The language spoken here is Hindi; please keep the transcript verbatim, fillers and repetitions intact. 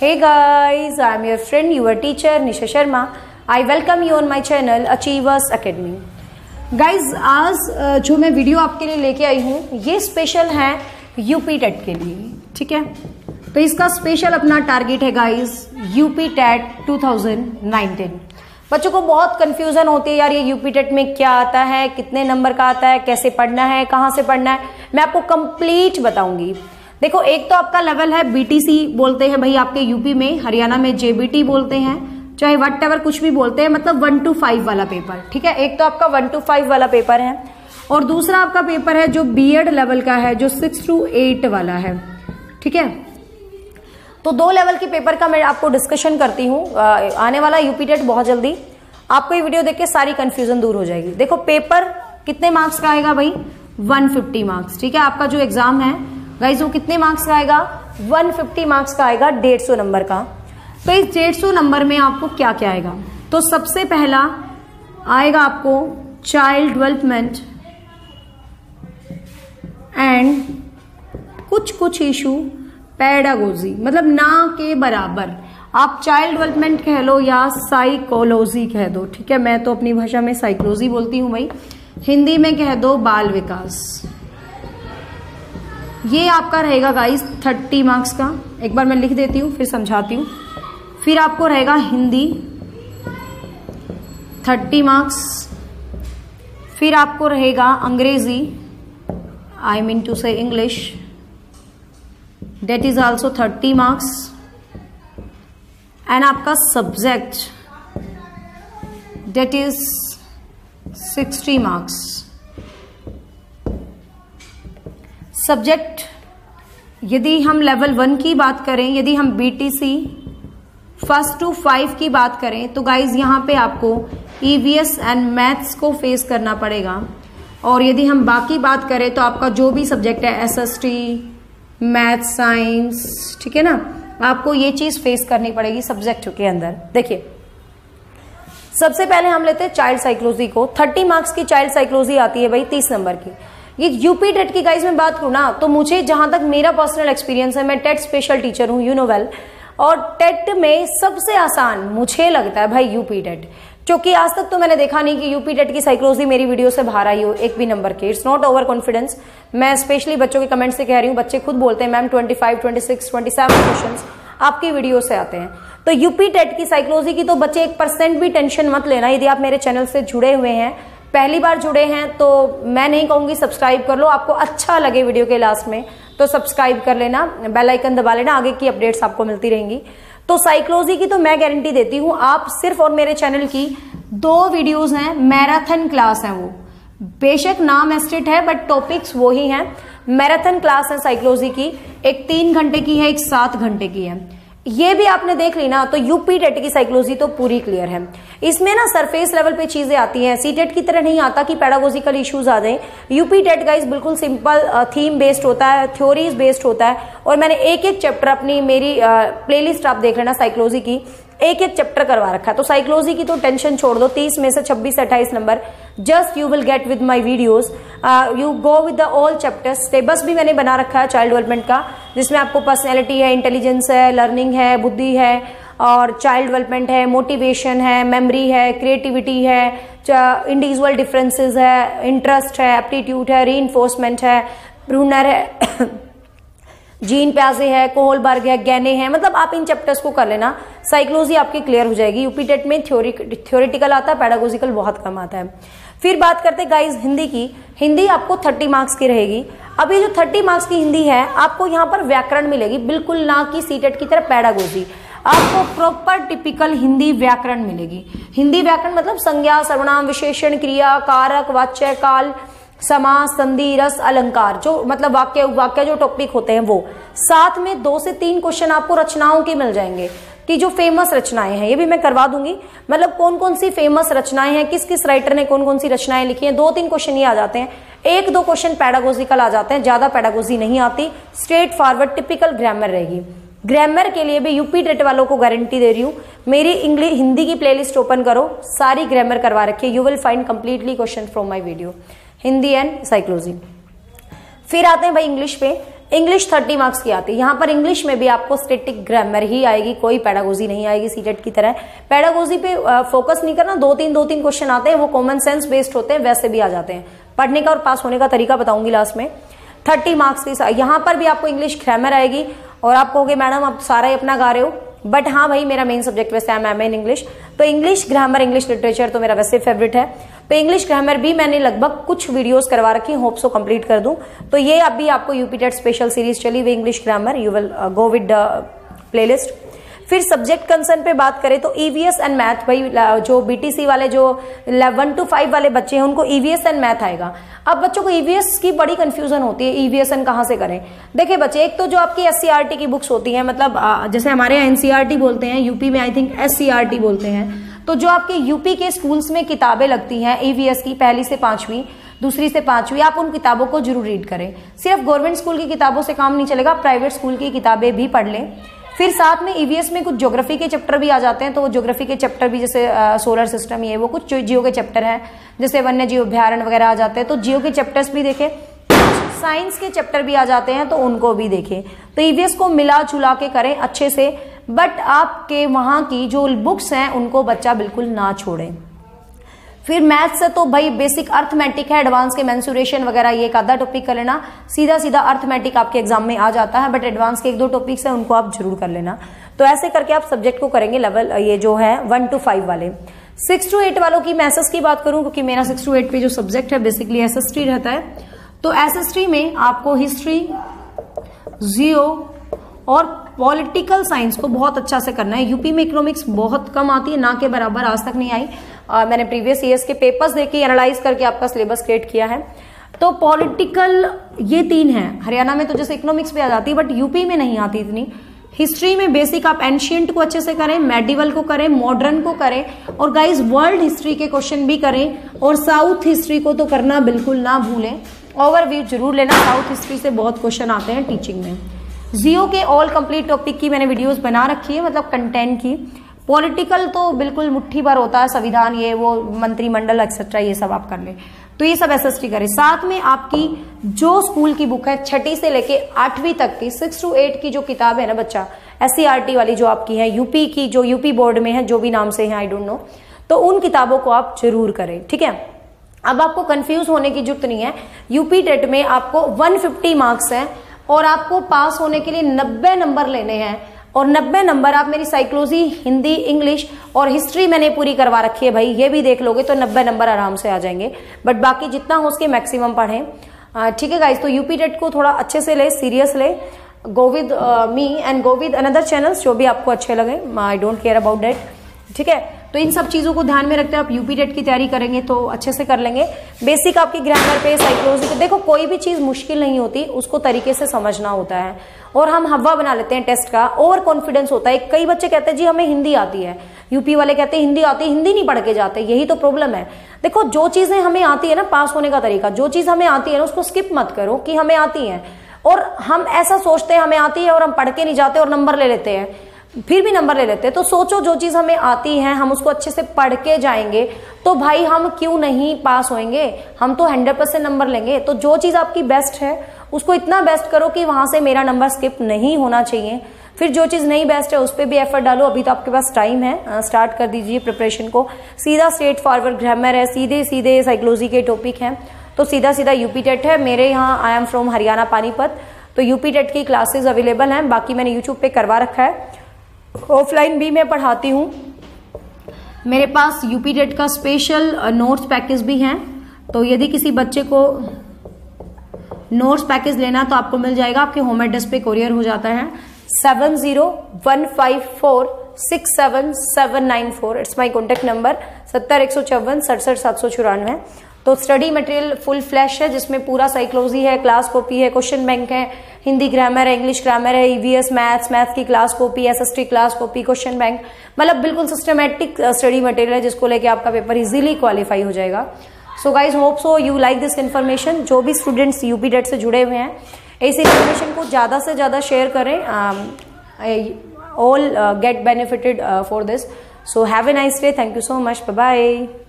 Hey guys, I am your friend, your teacher Nisha Sharma. I welcome you on my channel Achievers Academy. Guys, आज जो मैं वीडियो आपके लिए लेके आई हूँ ये स्पेशल है यूपी टेट के लिए, ठीक है। तो इसका स्पेशल अपना टारगेट है guys UP TET two thousand nineteen. बच्चों को बहुत कंफ्यूजन होती है यार, ये यूपी टेट में क्या आता है, कितने नंबर का आता है, कैसे पढ़ना है, कहाँ से पढ़ना है, मैं आपको कंप्लीट बताऊंगी। देखो, एक तो आपका लेवल है बीटीसी बोलते हैं भाई आपके यूपी में, हरियाणा में जेबीटी बोलते हैं, चाहे वट एवर कुछ भी बोलते हैं, मतलब वन टू फाइव वाला पेपर, ठीक है। एक तो आपका वन टू फाइव वाला पेपर है और दूसरा आपका पेपर है जो बीएड लेवल का है, जो सिक्स टू एट वाला है, ठीक है। तो दो लेवल के पेपर का मैं आपको डिस्कशन करती हूँ। आने वाला यूपी टेट बहुत जल्दी, आपको ये वीडियो देख के सारी कंफ्यूजन दूर हो जाएगी। देखो, पेपर कितने मार्क्स का आएगा भाई, वन फिफ्टी मार्क्स, ठीक है। आपका जो एग्जाम है गाइस वो कितने मार्क्स का आएगा, वन फिफ्टी मार्क्स का आएगा, डेढ़ सौ नंबर का। तो इस डेढ़ सौ नंबर में आपको क्या क्या आएगा, तो सबसे पहला आएगा आपको चाइल्ड डेवलपमेंट एंड कुछ कुछ इशू पेडागोजी, मतलब ना के बराबर आप चाइल्ड डेवलपमेंट कह लो या साइकोलॉजी कह दो, ठीक है। मैं तो अपनी भाषा में साइकोलॉजी बोलती हूं भाई, हिंदी में कह दो बाल विकास। ये आपका रहेगा गाइस थर्टी मार्क्स का। एक बार मैं लिख देती हूँ फिर समझाती हूँ। फिर आपको रहेगा हिंदी थर्टी मार्क्स। फिर आपको रहेगा अंग्रेजी, I mean to say English, that is also thirty marks. And आपका subject that is sixty marks. Subject यदि हम लेवल वन की बात करें, यदि हम बीटीसी फर्स्ट टू फाइव की बात करें, तो गाइज यहाँ पे आपको ईवीएस एंड मैथ्स को फेस करना पड़ेगा। और यदि हम बाकी बात करें तो आपका जो भी सब्जेक्ट है एसएसटी, मैथ, साइंस, ठीक है ना, आपको ये चीज फेस करनी पड़ेगी सब्जेक्ट के अंदर। देखिए, सबसे पहले हम लेते हैं चाइल्ड साइकोलॉजी को। थर्टी मार्क्स की चाइल्ड साइकोलॉजी आती है भाई, तीस नंबर की। ये यूपी टेट की गाइज में बात करूं ना, तो मुझे जहां तक मेरा पर्सनल एक्सपीरियंस है, मैं टेट स्पेशल टीचर हूं, यू नो वेल, और टेट में सबसे आसान मुझे लगता है भाई यूपी टेट, क्योंकि आज तक तो मैंने देखा नहीं कि यूपी टेट की साइकोलॉजी मेरी वीडियो से बाहर आई हो एक भी नंबर के। इट्स नॉट ओवर कॉन्फिडेंस, मैं स्पेशली बच्चों के कमेंट से कह रही हूँ। बच्चे खुद बोलते हैं ma'am twenty five, twenty six, twenty seven questions आपकी वीडियो से आते हैं। तो यूपी टेट की साइकोलॉजी की तो बच्चे एक परसेंट भी टेंशन मत लेना। यदि आप मेरे चैनल से जुड़े हुए हैं, पहली बार जुड़े हैं, तो मैं नहीं कहूंगी सब्सक्राइब कर लो, आपको अच्छा लगे वीडियो के लास्ट में तो सब्सक्राइब कर लेना, बेल आइकन दबा लेना, आगे की अपडेट्स आपको मिलती रहेंगी। तो साइकोलॉजी की तो मैं गारंटी देती हूं, आप सिर्फ और मेरे चैनल की दो वीडियोस हैं, मैराथन क्लास है वो, बेशक नाम एस्टेट है बट टॉपिक्स वो ही हैं। मैराथन क्लास है साइकोलॉजी की, एक तीन घंटे की है, एक सात घंटे की है। ये भी आपने देख ली ना, तो यूपी टेट की साइकोलॉजी तो पूरी क्लियर है। इसमें ना सरफेस लेवल पे चीजें आती हैं, सीटेट की तरह नहीं आता कि पेडागोजिकल इश्यूज आ जाएं। यूपी टेट गाइस बिल्कुल सिंपल थीम बेस्ड होता है, थ्योरीज बेस्ड होता है। और मैंने एक एक चैप्टर अपनी मेरी प्लेलिस्ट आप देख लेना साइकोलॉजी की, एक एक चैप्टर करवा रखा है। तो साइकोलॉजी की तो टेंशन छोड़ दो, तीस में से छब्बीस अट्ठाईस number just you will get with my videos. You go with the all chapters. Syllabus भी मैंने बना रखा है चाइल्ड डेवलपमेंट का, जिसमें आपको पर्सनैलिटी है, इंटेलिजेंस है, लर्निंग है, बुद्धि है, और चाइल्ड डेवलपमेंट है, मोटिवेशन है, मेमोरी है, क्रिएटिविटी है, इंडिविजुअल डिफरेंसेस है, इंटरेस्ट है, एप्टीट्यूड है, रीइंफोर्समेंट है, ब्रूनर है, जीन प्याजे है, कोहलबर्ग है, गैने है। मतलब आप इन चैप्टर्स को कर लेना, साइकोलॉजी आपकी क्लियर हो जाएगी। यूपी टेट में थ्योरी थ्योरेटिकल आता है, पेडागोजिकल बहुत कम आता है। फिर बात करते हैं गाइस हिंदी की। हिंदी आपको थर्टी मार्क्स की रहेगी। अब ये जो थर्टी मार्क्स की हिंदी है, आपको यहाँ पर व्याकरण मिलेगी, बिल्कुल ना कि सीटेट की तरह पेडागोजी। आपको प्रॉपर टिपिकल हिंदी व्याकरण मिलेगी। हिंदी व्याकरण मतलब संज्ञा, सर्वनाम, विशेषण, क्रिया, कारक, वाच्य, काल, समास, संधि, रस, अलंकार, जो मतलब वाक्य वाक्य जो टॉपिक होते हैं वो। साथ में दो से तीन क्वेश्चन आपको रचनाओं के मिल जाएंगे, कि जो फेमस रचनाएं हैं, ये भी मैं करवा दूंगी। मतलब कौन कौन सी फेमस रचनाएं हैं, किस किस राइटर ने कौन कौन सी रचनाएं लिखी हैं, दो तीन क्वेश्चन ये आ जाते हैं। एक दो क्वेश्चन पेडागोजिकल आ जाते हैं, ज्यादा पेडागोजी नहीं आती, स्ट्रेट फॉरवर्ड टिपिकल ग्रामर रहेगी। ग्रामर के लिए भी यूपी टेट वालों को गारंटी दे रही हूँ, मेरी इंग्लिश हिंदी की प्लेलिस्ट ओपन करो, सारी ग्रामर करवा रखी है, you will find completely question from my video, Hindi and psychology. फिर आते हैं भाई इंग्लिश पे। इंग्लिश थर्टी मार्क्स की आती है। यहाँ पर इंग्लिश में भी आपको स्टैटिक ग्रामर ही आएगी, कोई पेडागोजी नहीं आएगी सीटेट की तरह। पेडागोजी पे फोकस नहीं करना, दो तीन दो तीन क्वेश्चन आते हैं, वो कॉमन सेंस बेस्ड होते हैं, वैसे भी आ जाते हैं। पढ़ने का और पास होने का तरीका बताऊंगी लास्ट में। थर्टी मार्क्स की यहाँ पर भी आपको इंग्लिश ग्रामर आएगी और आप कहोगे मैडम आप सारा ही अपना गा रहे हो, बट हाँ भाई मेरा मेन सब्जेक्ट वैसे है, मैं इन इंग्लिश, तो इंग्लिश ग्रामर इंग्लिश लिटरेचर तो मेरा वैसे फेवरेट है। तो इंग्लिश ग्रामर भी मैंने लगभग कुछ वीडियोस करवा रखी, होप सो कंप्लीट कर दूं। तो ये अभी आपको यूपीटेट स्पेशल सीरीज चली हुई English grammar, you will go with playlist. फिर सब्जेक्ट कंसर्न पे बात करें तो ईवीएस एंड मैथ, भाई जो बीटीसी वाले जो वन टू फाइव वाले बच्चे हैं उनको ईवीएस एंड मैथ आएगा। अब बच्चों को ईवीएस की बड़ी कंफ्यूजन होती है, ईवीएस एंड कहाँ से करें। देखिए बच्चे, एक तो जो आपकी एससीईआरटी की बुक्स होती हैं, मतलब जैसे हमारे यहाँ एनसीईआरटी बोलते हैं, यूपी में आई थिंक एससीईआरटी बोलते हैं, तो जो आपके यूपी के स्कूल्स में किताबें लगती हैं ईवीएस की, पहली से पांचवी, दूसरी से पांचवी, आप उन किताबों को जरूर रीड करें। सिर्फ गवर्नमेंट स्कूल की किताबों से काम नहीं चलेगा, प्राइवेट स्कूल की किताबें भी पढ़ लें। फिर साथ में ईवीएस में कुछ ज्योग्राफी के चैप्टर भी आ जाते हैं, तो वो ज्योग्राफी के चैप्टर भी जैसे सोलर सिस्टम, ये वो कुछ जियो के चैप्टर हैं, जैसे वन्य जीव अभ्यारण्य वगैरह आ जाते हैं, तो जियो के चैप्टर्स भी देखें। साइंस के चैप्टर भी आ जाते हैं तो उनको भी देखें। तो ईवीएस को मिला जुला के करें अच्छे से, बट आपके वहां की जो बुक्स हैं उनको बच्चा बिल्कुल ना छोड़े। फिर मैथ्स से तो भाई बेसिक अर्थमेटिक है, एडवांस के मेंसुरेशन वगैरह ये एक आधा टॉपिक कर लेना, सीधा सीधा अर्थमेटिक आपके एग्जाम में आ जाता है, बट एडवांस के एक दो टॉपिक्स हैं उनको आप जरूर कर लेना। तो ऐसे करके आप सब्जेक्ट को करेंगे लेवल ये जो है वन टू फाइव वाले। सिक्स टू एट वालों की मैं एसएस की बात करूं, क्योंकि मेरा सिक्स टू एट पे जो सब्जेक्ट है बेसिकली एसएसटी रहता है, तो एसएसटी में आपको हिस्ट्री, जियो और पॉलिटिकल साइंस को बहुत अच्छा से करना है। यूपी में इकोनॉमिक्स बहुत कम आती है, ना के बराबर आज तक नहीं आई। आ, मैंने प्रीवियस ईयर्स के पेपर्स देखे, एनालाइज करके आपका सिलेबस क्रिएट किया है। तो पॉलिटिकल ये तीन है, हरियाणा में तो जैसे इकोनॉमिक्स पे आ जाती है, बट यूपी में नहीं आती इतनी। हिस्ट्री में बेसिक आप एंशियंट को अच्छे से करें, मेडिवल को करें, मॉडर्न को करें, और गाइज वर्ल्ड हिस्ट्री के क्वेश्चन भी करें, और साउथ हिस्ट्री को तो करना बिल्कुल ना भूलें, ओवरव्यू जरूर लेना, साउथ हिस्ट्री से बहुत क्वेश्चन आते हैं टीचिंग में। जियो के ऑल कंप्लीट टॉपिक की मैंने वीडियोस बना रखी है, मतलब कंटेंट की। पॉलिटिकल तो बिल्कुल मुट्ठी भर होता है, संविधान ये वो मंत्रिमंडल एक्सेट्रा ये सब आप कर ले, तो ये सब एसएसटी करें। साथ में आपकी जो स्कूल की बुक है छठी से लेके आठवीं तक की, सिक्स टू एट की जो किताब है ना बच्चा, एससीईआरटी वाली जो आपकी है, यूपी की जो यूपी बोर्ड में है, जो भी नाम से है आई डोंट नो, तो उन किताबों को आप जरूर करें, ठीक है। अब आपको कंफ्यूज होने की जरूरत नहीं है। यूपी टेट में आपको वन फिफ्टी मार्क्स है और आपको पास होने के लिए नब्बे नंबर लेने हैं, और नब्बे नंबर आप मेरी साइकोलॉजी, हिंदी, इंग्लिश और हिस्ट्री मैंने पूरी करवा रखी है भाई, ये भी देख लोगे तो नब्बे नंबर आराम से आ जाएंगे। बट बाकी जितना हो उसके मैक्सिमम पढ़ें, ठीक है गाइस। तो यूपी टेट को थोड़ा अच्छे से ले, सीरियस ले, go with me and go with another channels जो भी आपको अच्छे लगे, I don't care about that, ठीक है। तो इन सब चीजों को ध्यान में रखते हैं आप यूपी टेट की तैयारी करेंगे तो अच्छे से कर लेंगे। बेसिक आपकी ग्रामर पे, साइकोलॉजी पे, देखो कोई भी चीज मुश्किल नहीं होती, उसको तरीके से समझना होता है, और हम हवा बना लेते हैं टेस्ट का, ओवर कॉन्फिडेंस होता है। कई बच्चे कहते हैं जी हमें हिंदी आती है, यूपी वाले कहते हैं हिंदी आती है, हिंदी नहीं पढ़ के जाते, यही तो प्रॉब्लम है। देखो जो चीजें हमें आती है ना, पास होने का तरीका, जो चीज हमें आती है ना उसको स्किप मत करो कि हमें आती है, और हम ऐसा सोचते हैं हमें आती है और हम पढ़ के नहीं जाते और नंबर ले लेते हैं, फिर भी नंबर ले लेते हैं। तो सोचो जो चीज हमें आती है हम उसको अच्छे से पढ़ के जाएंगे तो भाई हम क्यों नहीं पास होंगे, हम तो हंड्रेड परसेंट नंबर लेंगे। तो जो चीज आपकी बेस्ट है उसको इतना बेस्ट करो कि वहां से मेरा नंबर स्किप नहीं होना चाहिए। फिर जो चीज नहीं बेस्ट है उस पर भी एफर्ट डालो, अभी तो आपके पास टाइम है, स्टार्ट कर दीजिए प्रिपरेशन को। सीधा स्ट्रेट फॉरवर्ड ग्रामर है, सीधे सीधे साइकोलॉजी के टॉपिक हैं, तो सीधा सीधा यूपी टेट है। मेरे यहाँ I am from Haryana Panipat, तो यूपी टेट की क्लासेस अवेलेबल हैं, बाकी मैंने यूट्यूब पे करवा रखा है, ऑफलाइन भी मैं पढ़ाती हूँ। मेरे पास यूपी टेट का स्पेशल नोट्स पैकेज भी हैं, तो यदि किसी बच्चे को नोट्स पैकेज लेना तो आपको मिल जाएगा, आपके होम एड्रेस पे कोरियर हो जाता है। Seven zero one five four six seven seven nine four it's my contact number, सत्तर एक सौ चौवन सड़सठ सात सौ चौरानवे। तो स्टडी मटेरियल फुल फ्लैश है, जिसमें पूरा साइकोलॉजी है, क्लास कॉपी है, क्वेश्चन बैंक है, हिंदी ग्रामर है, इंग्लिश ग्रामर है, ईवीएस मैथ्स, मैथ्स की class copy, SST class copy, question bank, मतलब बिल्कुल सिस्टमैटिक स्टडी मटेरियल है जिसको लेके आपका पेपर इजीली क्वालिफाई हो जाएगा। So guys hope so you like this information. जो भी स्टूडेंट्स यूपी टेट से जुड़े हुए हैं इस इन्फॉर्मेशन को ज्यादा से ज्यादा शेयर करें, all get benefited for this. So have a nice day, thank you so much, bye bye.